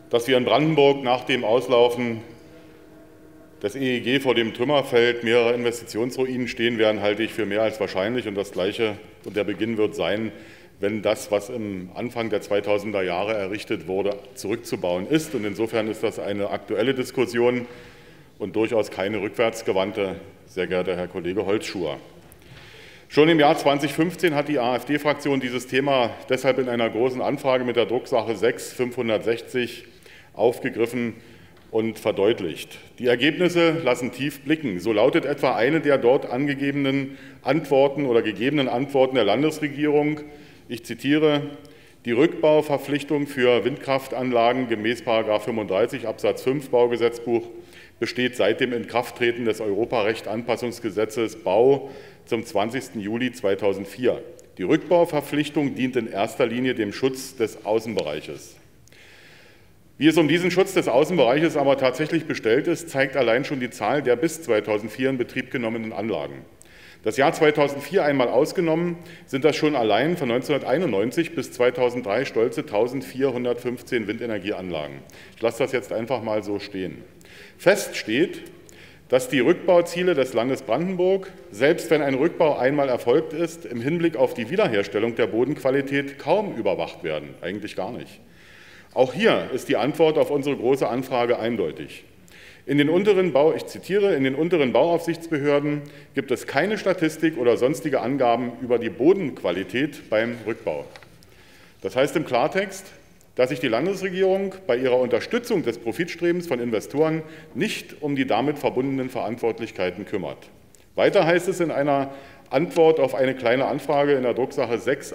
Dass wir in Brandenburg nach dem Auslaufen des EEG vor dem Trümmerfeld mehrerer Investitionsruinen stehen werden, halte ich für mehr als wahrscheinlich. Und das Gleiche und der Beginn wird sein, wenn das, was im Anfang der 2000er Jahre errichtet wurde, zurückzubauen ist. Und insofern ist das eine aktuelle Diskussion und durchaus keine rückwärtsgewandte, sehr geehrter Herr Kollege Holzschuher. Schon im Jahr 2015 hat die AfD-Fraktion dieses Thema deshalb in einer großen Anfrage mit der Drucksache 6/560 aufgegriffen und verdeutlicht. Die Ergebnisse lassen tief blicken. So lautet etwa eine der dort angegebenen Antworten oder gegebenen Antworten der Landesregierung, ich zitiere, die Rückbauverpflichtung für Windkraftanlagen gemäß § 35 Absatz 5 Baugesetzbuch besteht seit dem Inkrafttreten des Europarecht-Anpassungsgesetzes Bau zum 20. Juli 2004. Die Rückbauverpflichtung dient in erster Linie dem Schutz des Außenbereiches. Wie es um diesen Schutz des Außenbereiches aber tatsächlich bestellt ist, zeigt allein schon die Zahl der bis 2004 in Betrieb genommenen Anlagen. Das Jahr 2004 einmal ausgenommen, sind das schon allein von 1991 bis 2003 stolze 1415 Windenergieanlagen. Ich lasse das jetzt einfach mal so stehen. Fest steht, dass die Rückbauziele des Landes Brandenburg, selbst wenn ein Rückbau einmal erfolgt ist, im Hinblick auf die Wiederherstellung der Bodenqualität kaum überwacht werden, eigentlich gar nicht. Auch hier ist die Antwort auf unsere große Anfrage eindeutig. Ich zitiere, in den unteren Bauaufsichtsbehörden gibt es keine Statistik oder sonstige Angaben über die Bodenqualität beim Rückbau. Das heißt im Klartext, dass sich die Landesregierung bei ihrer Unterstützung des Profitstrebens von Investoren nicht um die damit verbundenen Verantwortlichkeiten kümmert. Weiter heißt es in einer Antwort auf eine kleine Anfrage in der Drucksache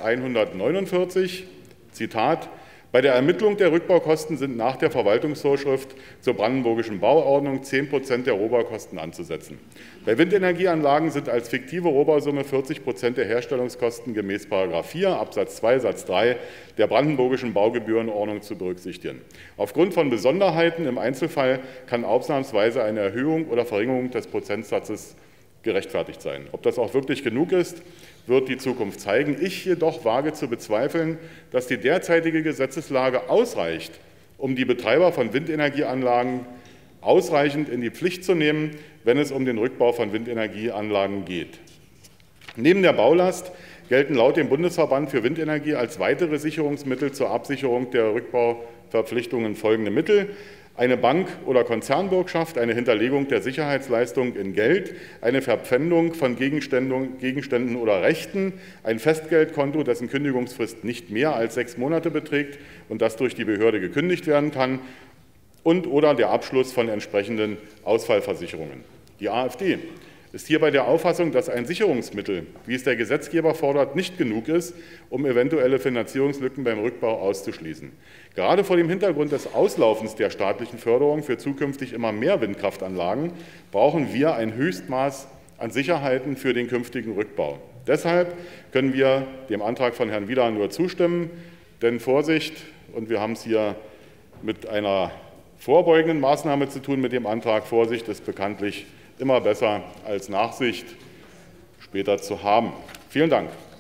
6/149, Zitat, bei der Ermittlung der Rückbaukosten sind nach der Verwaltungsvorschrift zur brandenburgischen Bauordnung 10% der Rohbaukosten anzusetzen. Bei Windenergieanlagen sind als fiktive Rohbausumme 40% der Herstellungskosten gemäß § 4 Absatz 2 Satz 3 der brandenburgischen Baugebührenordnung zu berücksichtigen. Aufgrund von Besonderheiten im Einzelfall kann ausnahmsweise eine Erhöhung oder Verringerung des Prozentsatzes gerechtfertigt sein. Ob das auch wirklich genug ist, wird die Zukunft zeigen. Ich jedoch wage zu bezweifeln, dass die derzeitige Gesetzeslage ausreicht, um die Betreiber von Windenergieanlagen ausreichend in die Pflicht zu nehmen, wenn es um den Rückbau von Windenergieanlagen geht. Neben der Baulast gelten laut dem Bundesverband für Windenergie als weitere Sicherungsmittel zur Absicherung der Rückbauverpflichtungen folgende Mittel: eine Bank- oder Konzernbürgschaft, eine Hinterlegung der Sicherheitsleistung in Geld, eine Verpfändung von Gegenständen oder Rechten, ein Festgeldkonto, dessen Kündigungsfrist nicht mehr als 6 Monate beträgt und das durch die Behörde gekündigt werden kann, und oder der Abschluss von entsprechenden Ausfallversicherungen. Die AfD ist hierbei der Auffassung, dass ein Sicherungsmittel, wie es der Gesetzgeber fordert, nicht genug ist, um eventuelle Finanzierungslücken beim Rückbau auszuschließen. Gerade vor dem Hintergrund des Auslaufens der staatlichen Förderung für zukünftig immer mehr Windkraftanlagen brauchen wir ein Höchstmaß an Sicherheiten für den künftigen Rückbau. Deshalb können wir dem Antrag von Herrn Wieland nur zustimmen, denn Vorsicht, und wir haben es hier mit einer vorbeugenden Maßnahme zu tun mit dem Antrag, Vorsicht ist bekanntlich immer besser als Nachsicht später zu haben. Vielen Dank.